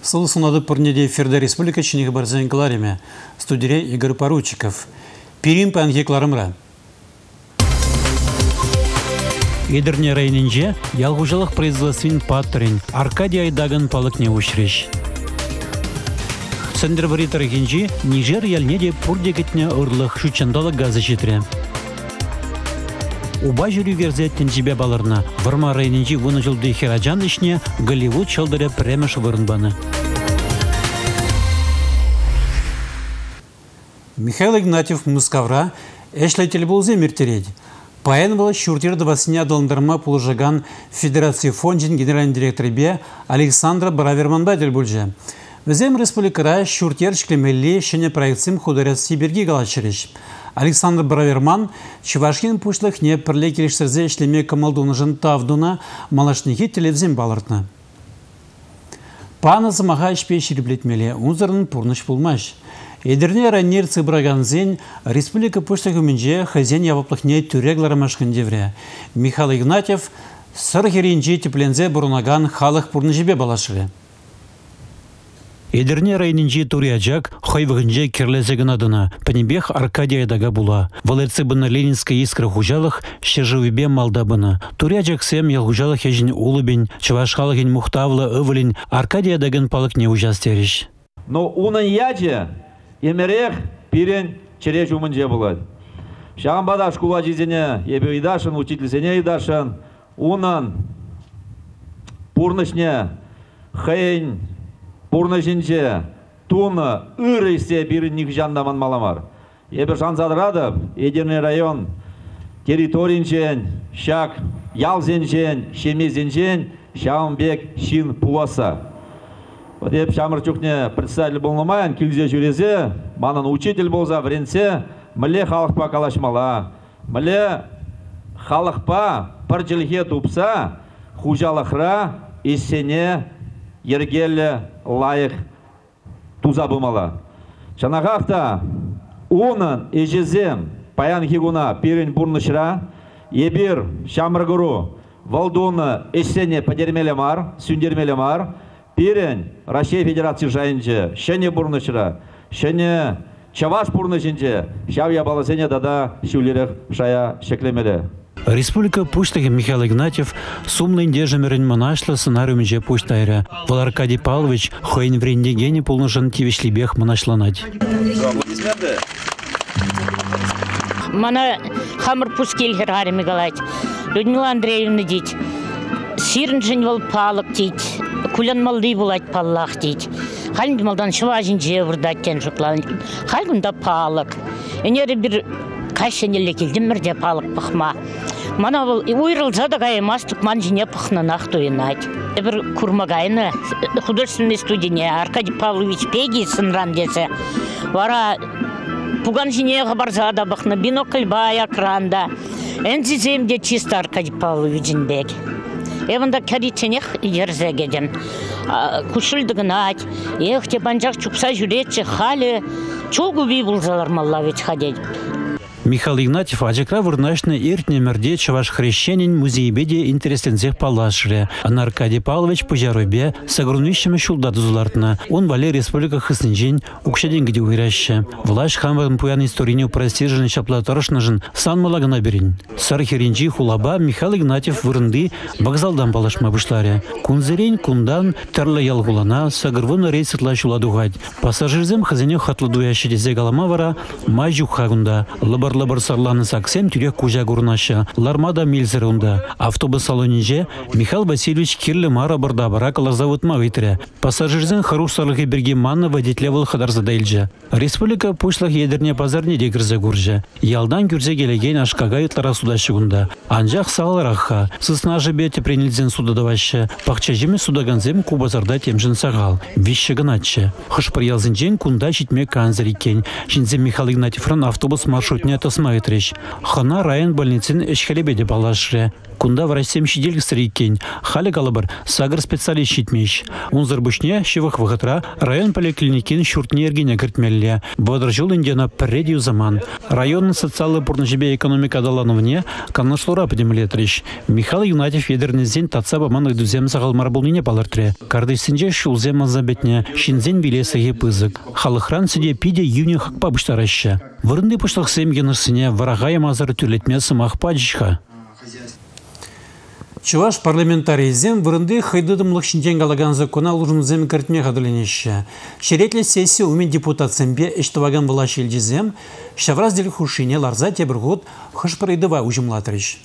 Солусунады пурнеде Ферда Республика чиниги барзен клариме. Студире Игорь Поручиков. Пирим панге кларымра. Едерне районинже ялгужалых производствен паттерин Аркадий Айдаган палык не ушреш. Сендербаритар генжи Нижер ялнеде пурдегетне урлых шучандалы газы жетре. Уба жүрі верзеттен жібе баларына Варма районинжи вуны жылды хераджан ішне Голливуд шалдыры премеш вырынбаны. Михаил Игнатьев Мускавра эшлетел болзе мертеред. Паян был шуртер двасня доландарма пулжаган Федерации фонжин генеральный директор бе Александра Браверманбайдел бульже. Везем республикара шуртер шклемелли шене проектсим хударят Сибирги галачериш. Александр Браверман Чувашкин пушлых не перлекериштерзе шлеме камалдунажын тавдуна малашники телевизим балартна. Пана замаха ішпе шереблетмеле, унзарын пурныш пулмаш. Едерне раннер цыбраганзен республика пушта гуменже хазен яваплыхне тюрегларамашкын девре. Михаил Игнатьев сырхеринже теплензе бурунаган халық пурнышебе балашығы. Едерне районинже турияджак хайвыгынже керлезеген адына. Панебех Аркадий Айдага була. Валерцы бына Ленинская искра хужалых щежевебе малдабына. Турияджак сем ялгужалых ежін улыбень, чавашхалыгень мухтавлы ывылень Аркадий Айдаген палык не ужастериш. Но унын яджа емерех пирен череж умынже болады. Шағанбада шкула жезене ебе идашын, учительсене идашын, унын пурнышне хайын пурнышынче туны ырысе бірін ник жандаман маламар. Ебе шанзадырадып, Едерне район территоринчен, шак ялзенчен, шемезенчен, шағынбек шин пуласа. Вот еп шамырчукне представитель болмайын, килзе жүрезе, манын учитель болса, вренсе, міле халықпа калашмала. Міле халықпа бір жылге тупса, хужалықра, ессене, ергелі лайық туза бұмала. Шанағақта, унын ежезем, паян хигуна, пирин бурнышра, ебір шамыргыру, валдуны ессене падермелі мар, сүндермелі мар, Пирен Россия Федерации жайынче, шене бурнышра, шене чаваш бурнышынче, шав ябаласене дада шулерек шая шеклемеле. Республика пуштаги Михаил Игнатьев сумный дежемерен монашла сценариумже пуштайра. Вал Аркадий Павлович хойн вренде гене полножен тивишлибех монашланать. Мана хамр пускельгер гарими галать. Людмила Андреевна дить. Сирнжен вал палок дить. Кулян малды булать паллах дить. Халин малдан шважин жеврдать кен жуклан. Халгунда палок. Энери бир кайшенеле келдим мирде палок пахма. Мана был уйрыл задагай мастук манжине пахна нахтуинать. Эбир курмагайны художественной студине Аркадий Павлович Пеги сынран десе. Вара пуган жине габарзада бахна бинокль бая кранда. Энзи земде чисто Аркадий Павлович бег. Эванда каритенех ерзегеден. Кушылдыгынать. Эхте банжак чукса жүретче хали. Чогу бибулзалар маллавич ходить. Михаил Игнатьев ажекра вырнашны иртне мерде чаваш хрещенин музейбеде интереслензех палашре. Ан Аркадий Павлович пожаробе сагрунищами шулдадузулартна. Он вале республика хыснинжен укшеден где уйраща. Влаш хамван пуян историню простижен шаплаторшнажен сан малагана берин. Сархеринжи хулаба Михаил Игнатьев вырынды вокзалдан палашма вышларе. Кунзерень кундан терла ялгулана сагрвына рейсетла шуладугать. Пассажирзем хазенё хатладуящи дезе галамавара мажук хагунда. Лабар сарланы саксем тюрек кужа гурнаша. Лармада мильзерунда. Автобус салонинже Михаил Васильевич кирлі мара барда баракалар заводма витре. Пассажирзен харуш сарлығы берге манна водителевал хадарзадайльже. Республика пушлах едерне пазарне декірзе гурже. Ялдан күрзе келеген ашкага итлара судашығында. Анжақ сағалараққа. Сысна жебете пренілзен судадавашы. Пақчажеме судаганзем кубазарда темжін сағал. Вишшігінатшы. Хышпыр ялзінжен кунда житме канзарикен. Шинзем Михаил Игнатьевран автобус маршрутне тасмайтреш. Хана район больницин эшхелебеде балашре. Кунда в России щедель стрейкен, хали калабар, сагар специалист щитмещ. Он зарбышне, щевых выхотра, район поликлиникин шуртне эргене кертмелле. Бодржул индена предью заман. Район социалы порножебе экономика далановне, канашлора подемлетрищ. Михаил Юнатьев ядернезен татса баманных дузем сагалмар булнине палартре. Кардысинже шулзем азабетне, шинзен билесаге пызык. Халыхран сиде пиде юне хакпа быштараща. Вырынды пышлых семгенерсине варагая мазар тюлетме самах паджиха. Чуваш парламентарийзем вырынды хайдыдымлық шинтен галаган закона лужынзем кертме хадыленеща. Шеретлі сессия умен депутатсембе эштаваган влаш елдезем, шавраз дел хушине ларза тебіргот хышпырайдыва ужымлатырыш.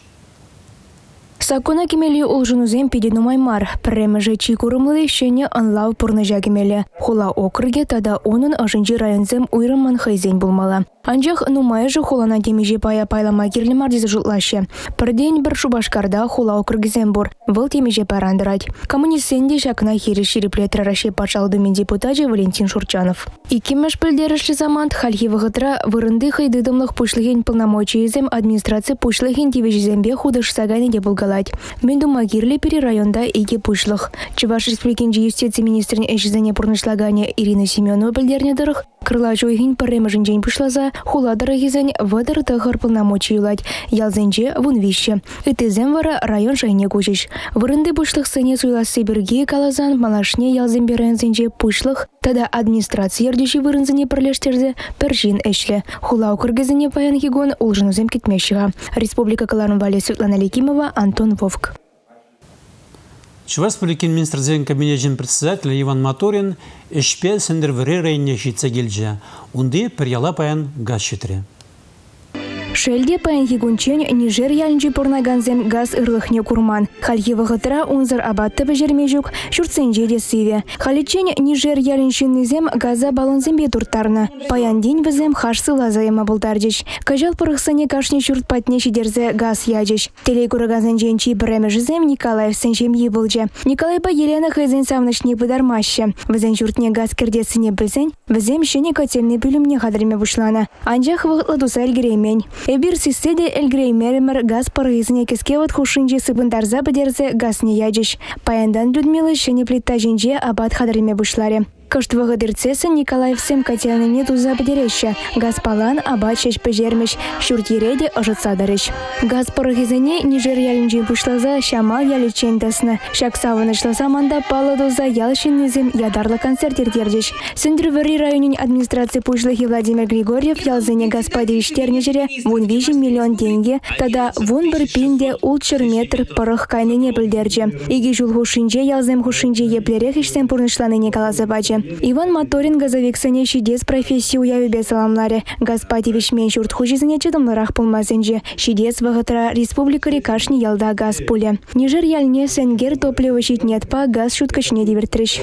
Сакуна кемели улжынузем пиденумай мар. Премеже чикурымлы шене анлау пурныжа кемели. Хула округе тада onun ажынжи районзем уйрымман хайзен булмала. Анжақ нумайжы хулана темеже пая пайлама кирлі мардезі жұтлашы. Пірден бір шубашкарда хула округізем бұр. Выл темеже парандырать. Коммунистенде шакна хері шереплетрі раше пачалдымен депутажы Валентин Шурчанов. Икимеш пілдерішлі замант хальхи вғытра вырынды хайдыдымлық пушлыген полномочиезем администрация пушлыген тевежезембе худыш сагайны де булгалать. Менду магирлі пері районда иге пушлых. Чуваш республикенжі юстиция министрін эшізіне пурнышлагане Ирина Семенова пілдерне дырых. Крыла жойгин паремажын жень пушлаза хула дырыгизен вадар тахар полномочиюлать. Ялзенже вун вище. Итезем вара район жайне кучиш. Вырынды пушлых сыне суйласы бірге калазан малашне ялзембе районзенже пушлых. Тада администрация ердеші вырынзыне пірлештерзе піржин эшле. Хула округезіне паян хигон улжынузем кетмешіға. Республика Каларын Вале Светлана Лекимова, Антон Вовк. Чуваш поликин министрзен кабинетен председателя Иван Моторин эшпе сендервери рейне щитса гельджа. Унды перьяла паян газ щитре. Шельде паян хигунчен Нижер ялінжі порнаганзем газ ырлыхне курман. Хальхи вғытра унзыр абатты бәжермежук, шурценже де сыве. Халичен Нижер яліншіннізем газа балонзембе туртарны. Паян день візем хашсы лазаема бұлдардыш. Кажал пырықсыне кашне шурт патне шидерзе газ ядыш. Телей курагазын женчи біремежізем Николаев сенжем ебылже. Николайба Елена хайзен савнышне бұдармашы. Візен шуртне газ кердесіне білзен, візем шене котельный бүлімне қадырме бұшлана. Анжақ вғытла дуса әлгіреймен. Эбир сисседе эльгреймеремер газ парызыне кескеват хушинже сыбындарза бідерзе газ не ядыш. Паяндан Людмила шене плита женже абат хадырме бұшларе. Кыштвығы дырцесі Николаевсем котельныне туза бідереща. Газ палан абат шеш пежермеш, шуртиреде ұжытсадарыш. Газ парызыне Нижер ялінжен пушлаза шамал яличен дасны. Шак савынышласа манда палы доза ялшиннізем ядарлы концертердердеш. Сендервери районин администрации пушлыхи Владимир Григорьев ялзыне газ падериштернежере вон 5 миллион тенге, тада вон бір пинде улчыр метр парых кайныне білдерже. Иги жул хушинже ялзем хушинже еплерех ишсен пурнышланыне калазы бачы. Иван Моторин газовексыне шидес профессию уявебе саламларе. Газпатевич мен шурт хужизыне чыдымлырах пулмазынже. Шидес вғытра республика рекашни ялда газ пуле. Нижер ялне сенгер топливо щитнетпа газ шуткачне дивертрыш.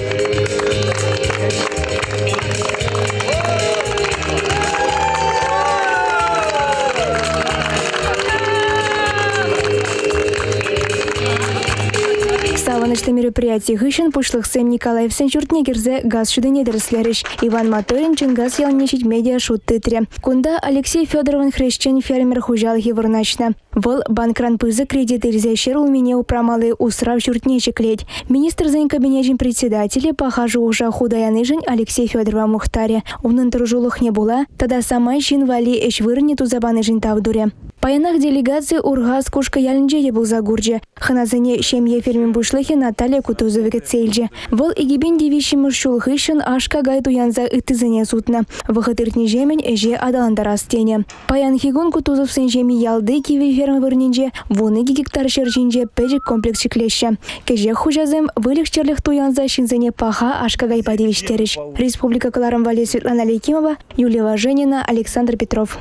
Саванышты мероприятие гышын пушлых сэм Николаев сенчуртне кирзе газ шудыне дерслериш. Иван Моторин чын газ ялнечить медиа шут тытре. Кунда Алексей Федоровын хрещен фермер хужал хивырначна. Вол банкран пызы кредит ирзешер улмене упрамалы усрав шуртнечек ледь. Министр зайн кабинежин председателя похажу уже худаяныжин Алексей Федорова Мухтаре. Унын тружулых не була, тогда сама жин вали эш вырне тузабаныжин тавдуре. Паянах делегации ургаз кушка ялінже был загурже. Ханазыне шемье фермин бушлыхи Наталья Кутузовика цельже. Вол игибен девищим шулхышын ашка гайту янза ытызыне сутна. Вахытыртни жемен эже адаланда растене. Паян хигун Кутузов сын жеми ялды киви ферм вырнинже, вуныги гектар шержинже пэджик комплекс чеклеще. Кеже хужазем вылих черлих туянза шинзыне паха ашка гайпа девиштериш. Республика Каларын Вале Светлана Лекимова, Юлия Важенина, Александр Петров.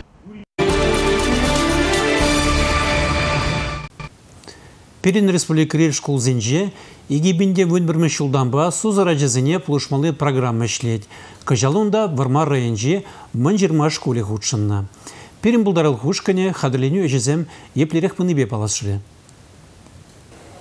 Перен республикарель школ зенже, егибінде вөнбірмі шылданба сузара жазыне плушмалы программа шлет. Кажалунда варма районже мын-20 школе худшынна. Перен бұлдарыл хушкане хадыленю әжізем еплерек мыныбе паласшыры.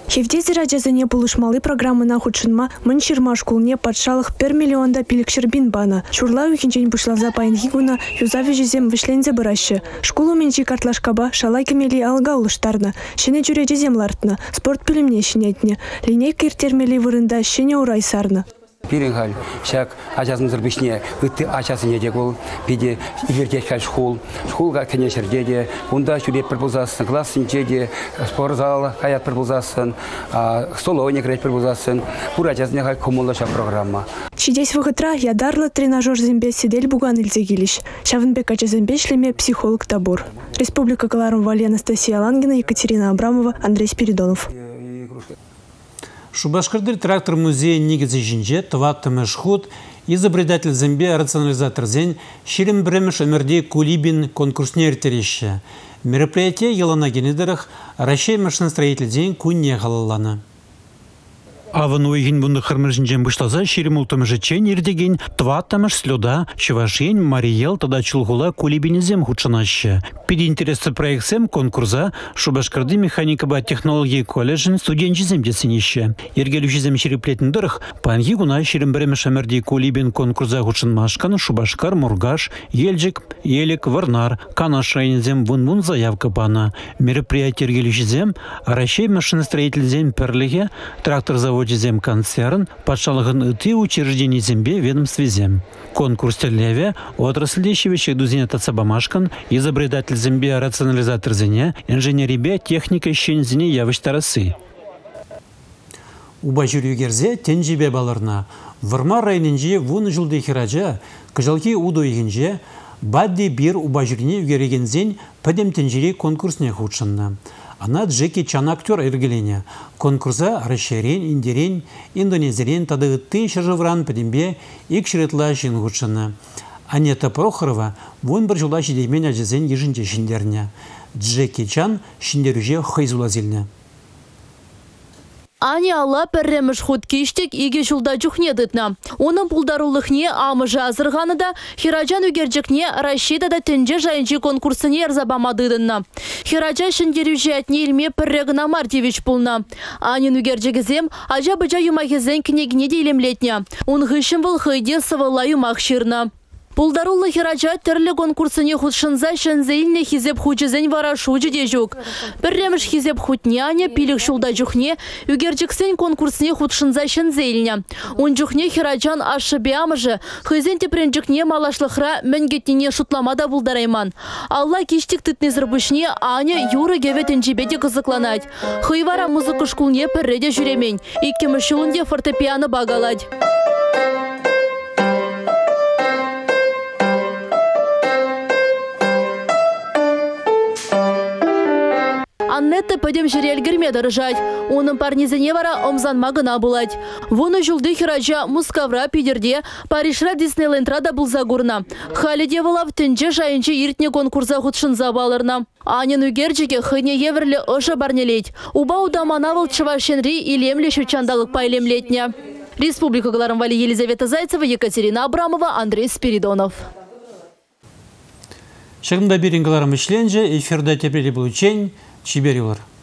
Хевдези раджазыне булышмалы программына худшынма мын ширма шкулне патшалық 1 миллионда пилікшірбин бана. Шурла үйкенчен бұшлаза пайынхигуна юзави жезем вишлензе бұрашы. Шкулу менчи картлашкаба шалай кемели алга улыштарна. Шене жүре жезем лартна. Спорт пілімне шинетне. Линейка иртермели вырында шене урайсарна. Пиренгаль, шак ачасын зырбишне, үтті ачасын едек ол, биде ивертешкаль школга кенешер деде, онда шурет припузасын, классын деде, спортзал хаят припузасын, столовник рейт припузасын, пура ачасын ехай коммулаша программа. Шидесь вғытра ядарлы тренажер зембе седель буган илзегилиш. Шавынбек ачазембе шлеме психолог табор. Республика Галарум Вали Анастасия Лангина, Екатерина Абрамова, Андрей Спиридонов. Шубашкардыр трактор музея негізі жинже, тваттымыш худ, изобретатель зембе рационализатор зен, ширим бремеш өмірде Кулибин конкурснер тереща. Мероприятие елана генедерах, Россия машиностроитель зен кунне халалана. Аван уйгин бунды хырмыжынжен бұшлаза шерім ұлтымыжычен ердеген тваттамыш слюда, чывашен Мариел тада чулгула Кулибинезем худшанашы. Під интересы проектсем конкурса Шубашкарды механикаба технологии колледжін студенчизем десенеші. Ергелюшізем шереплетін дырых, панги гуна шерім біремеш әмірде Кулибин конкурса худшанмашкан Шубашкар, Мургаш, Ельджик, Елик, Варнар, Канашайнезем вун заявка пана. Мероприятие ергелюшізем, Россия машиностроительзем перліге, трактор завод Зем концерн, патшалығын үті учреждений зембе ведомствезем. Конкурс телеве, отрасль дещевещих дузине тацабамашкан, изобретатель зембе рационализатор зене, инженерибе техника щензине явыштарасы. Уба жүрюгерзе тенжибе баларна. Варма райнинже вуны жылды хиража, кыжалки удо егенже, бадди бир уба жүріне үгерегензен падем тенжире конкурсне худшынна. Она Джеки Чан актер ергелене. Конкурса расширен, индерен, индонезерен тадыгытты шыржывран падембе икшіретла жингучыны. Анета Прохорова вон бір жылда жидеймен әжізен ежінже шиндерне. Джеки Чан шиндерюже хайзулазилне. Ани алла пәрреміш худ кештек иге жылда жүхне дытна. Оның пулдарулықне амыжы азырғаны да Хираджан үгерджікне Рашида да тінже жайынчы конкурсыне әрзабамадыдынна. Хираджа шындерюже әтне илме піррегіна Мартевич пулна. Анин үгерджігізем ажа-быжа юмахезен кнегіне дейлемлетне. Он ғышын бұл хыйде сывыла юмақшырна. Пулдарулы Хираджа түрлі конкурсыне худшынза шынзейіліне хизеп худжызен вара шуджы де жүк. Бірреміш хизеп худняне, пилік шулда жүхне, үгерджіксен конкурсыне худшынза шынзейіліне. Он жүхне Хираджан ашы беамыжы, хызен тепренджікне малашлықра мәнгетіне шутламада булдарайман. Алла кештік түтнезір бүшне Аня юры геветін жебеде қызықланад. Хыйвара музыка шкулне пірреде жүремень, иккемі шулынде фортепиано бағалад. Аннетті пөдем жерелгірме дырыжад. Оның парнезіне вара омзанма гына булад. Вуны жылды Хираджа Мускавра пидерде Паришра Диснейлендра был загурна. Халиде вылав тінже жайынчы иртне конкурса худшынза балырна. Анин үгерджіге хыне еверлі ұшы барнелейд. Уба удаманавыл чывашенри илемлі шучандалық пайлемлетне. Республика Галарым Вали Елизавета Зайцева, Екатерина Абрамова, Андрей Спиридонов. Шагында беренгіларым ішленже, эфирда тепрелі бұл учень, чиберилар.